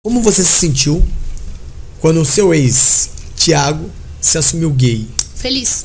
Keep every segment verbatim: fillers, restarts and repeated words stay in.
Como você se sentiu quando o seu ex, Thiago, se assumiu gay? Feliz.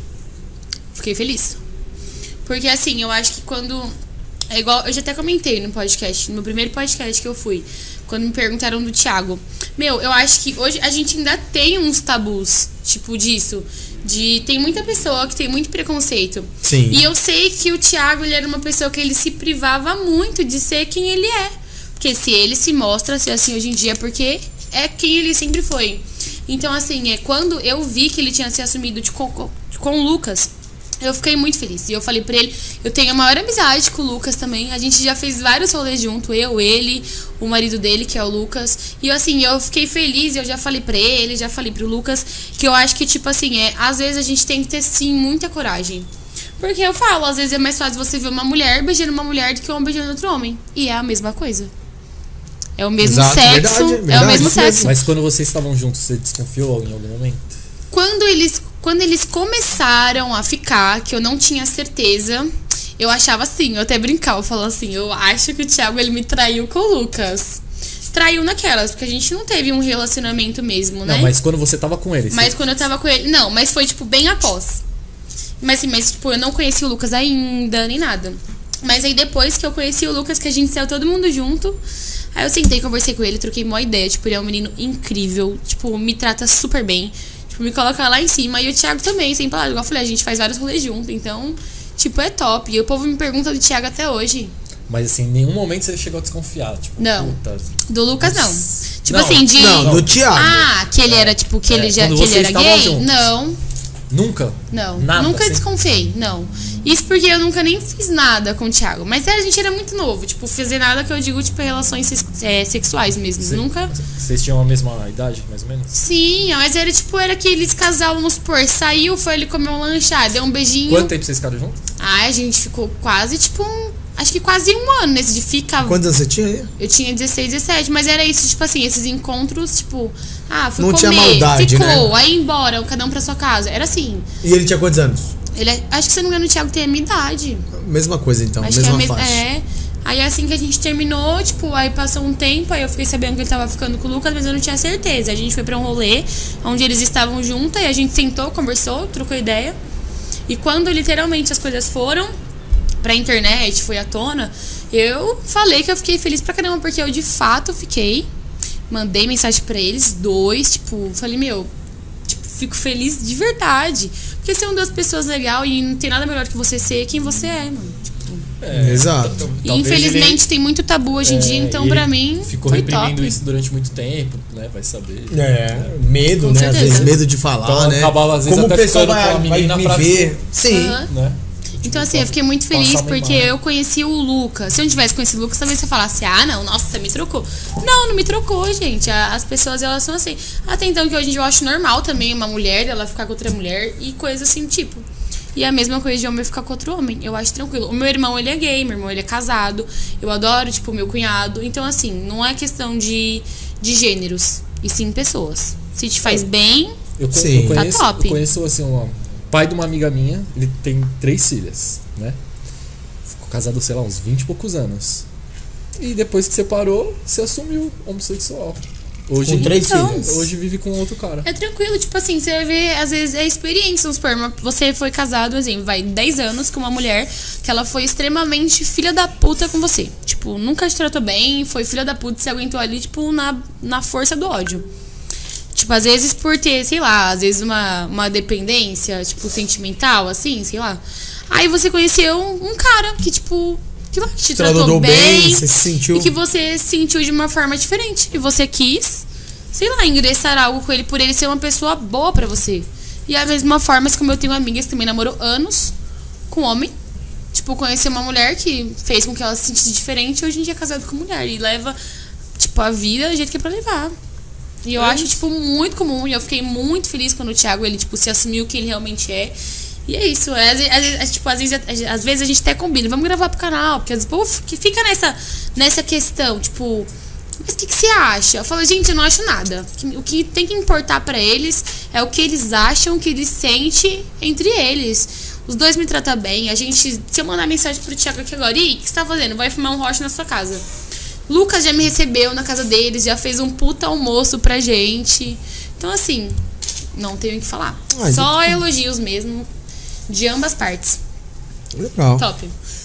Fiquei feliz. Porque assim, eu acho que quando... É igual, eu já até comentei no podcast, no meu primeiro podcast que eu fui, quando me perguntaram do Thiago. Meu, eu acho que hoje a gente ainda tem uns tabus, tipo, disso. De, tem muita pessoa que tem muito preconceito. Sim. E eu sei que o Thiago, ele era uma pessoa que ele se privava muito de ser quem ele é. Porque se ele se mostra ser assim hoje em dia, porque é quem ele sempre foi. Então, assim, é quando eu vi que ele tinha se assumido de, com, com o Lucas, eu fiquei muito feliz. E eu falei pra ele, eu tenho a maior amizade com o Lucas também. A gente já fez vários rolês junto, eu, ele, o marido dele, que é o Lucas. E assim, eu fiquei feliz, eu já falei pra ele, já falei pro Lucas, que eu acho que, tipo assim, é, às vezes a gente tem que ter, sim, muita coragem. Porque eu falo, às vezes é mais fácil você ver uma mulher beijando uma mulher do que um homem beijando outro homem. E é a mesma coisa. É o mesmo Exato, sexo, verdade, verdade, é o mesmo sexo. Mas quando vocês estavam juntos, você desconfiou em algum momento? Quando eles, quando eles começaram a ficar, que eu não tinha certeza, eu achava assim, eu até brincava, eu falava assim, eu acho que o Thiago, ele me traiu com o Lucas. Traiu naquelas, porque a gente não teve um relacionamento mesmo, né? Não, mas quando você tava com ele. Mas você... quando eu tava com ele, não, mas foi tipo bem após. Mas assim, mas tipo, eu não conheci o Lucas ainda, nem nada. Mas aí depois que eu conheci o Lucas, que a gente saiu todo mundo junto, aí eu sentei, conversei com ele, troquei uma ideia, tipo, ele é um menino incrível, tipo, me trata super bem. Tipo, me coloca lá em cima. E o Thiago também, sem palavras. Igual eu falei, a gente faz vários rolês junto. Então, tipo, é top. E o povo me pergunta do Thiago até hoje. Mas assim, em nenhum momento você chegou a desconfiar. Tipo, não. Puta. Do Lucas, não. Tipo não, assim, de... Não, do Thiago. Ah, que ele era, tipo, que É, ele, já, quando que ele vocês era estavam gay? juntos. Não. Nunca? Não. Nada, nunca assim? desconfiei, não. Isso porque eu nunca nem fiz nada com o Thiago. Mas a gente era muito novo. Tipo, fazer nada que eu digo, tipo, relações é, sexuais mesmo. Cê, nunca... Vocês tinham a mesma idade, mais ou menos? Sim, mas era tipo, era aqueles casal, vamos supor, saiu, foi ele comer um lanche, ah, deu um beijinho. Quanto tempo vocês ficaram juntos? Ah, a gente ficou quase, tipo, um, acho que quase um ano nesse de ficar. Quantos anos você tinha aí? Eu tinha dezesseis, dezessete, mas era isso, tipo assim, esses encontros, tipo, ah, fui Não comer, tinha maldade, ficou, né? aí embora, cada um pra sua casa. Era assim. E ele tinha quantos anos? Ele, é- acho que se eu não me engano, o Thiago tem a minha idade. Mesma coisa então, Acho mesma que é, a mes- faixa. é. Aí assim que a gente terminou, tipo, aí passou um tempo, aí eu fiquei sabendo que ele tava ficando com o Lucas, mas eu não tinha certeza. A gente foi pra um rolê onde eles estavam juntos, e a gente sentou, conversou, trocou ideia. E quando literalmente as coisas foram pra internet, foi à tona, eu falei que eu fiquei feliz pra caramba, porque eu de fato fiquei. Mandei mensagem pra eles, dois, tipo, falei, meu, tipo, fico feliz de verdade. Porque ser uma das pessoas legal e não tem nada melhor que você ser quem você é, mano. É, Exato. t- t- E talvez infelizmente ele- tem muito tabu hoje em é, dia, então e pra ele mim ficou foi reprimindo top. isso durante muito tempo, né? Vai saber. É, medo, Com né? Às certeza. vezes medo de falar, Então, né? acabava, às vezes, Como o até pessoal ficando com vai, a vai menina me pra- ver. Sim. Aham. Né? Então assim, eu fiquei muito feliz Passar uma porque imagem. eu conheci o Lucas. Se eu não tivesse conhecido o Lucas, talvez você falasse, ah, não, nossa, você me trocou. Não, não me trocou, gente. A- As pessoas, elas são assim. Até então, que hoje em dia eu acho normal também uma mulher dela ficar com outra mulher e coisa assim, tipo. E a mesma coisa de homem ficar com outro homem. Eu acho tranquilo. O meu irmão, ele é gay, meu irmão, ele é casado. Eu adoro, tipo, o meu cunhado. Então, assim, não é questão de, de gêneros, e sim pessoas. Se te faz bem, Eu, co- Sim. eu conheço, Tá top. eu conheço assim, um pai de uma amiga minha, ele tem três filhas, né? Ficou casado, sei lá, uns vinte e poucos anos. E depois que separou, se assumiu homossexual. Hoje, Com três Então. filhas. hoje vive com outro cara. é tranquilo, tipo assim, você vai ver, às vezes, é experiência, vamos supor, uma- você foi casado, exemplo, vai, dez anos com uma mulher que ela foi extremamente filha da puta com você. Tipo, nunca te tratou bem, foi filha da puta, você aguentou ali, tipo, na, na força do ódio. Tipo, às vezes por ter, sei lá, às vezes uma, uma dependência, tipo, sentimental, assim, sei lá. Aí você conheceu um, um cara que, tipo, que, lá, que te tratou, Tratou bem, bem, você se sentiu. e que você se sentiu de uma forma diferente. E você quis, sei lá, ingressar algo com ele por ele ser uma pessoa boa pra você. E a mesma forma, como eu tenho amigas que também namorou anos com homem. Tipo, conhecer uma mulher que fez com que ela se sentisse diferente e hoje em dia é casado com mulher. E leva, tipo, a vida do jeito que é pra levar. E eu É acho, isso. tipo, muito comum. E eu fiquei muito feliz quando o Thiago, ele, tipo, se assumiu quem ele realmente é. E é isso. É, às, vezes- às vezes, tipo, às vezes, às vezes a gente até combina. Vamos gravar pro canal. Porque às vezes o povo que fica nessa, nessa questão, tipo... Mas o que, que você acha? Eu falo, gente, eu não acho nada. O que tem que importar pra eles é o que eles acham, o que eles sentem entre eles. Os dois me tratam bem. A gente... Se eu mandar mensagem pro Thiago aqui agora... Ih, o que você tá fazendo? Vai fumar um rocha na sua casa. Lucas já me recebeu na casa deles, já fez um puta almoço pra gente. Então, assim, não tenho o que falar. Ah, Só então- elogios mesmo, de ambas partes. Legal. Top.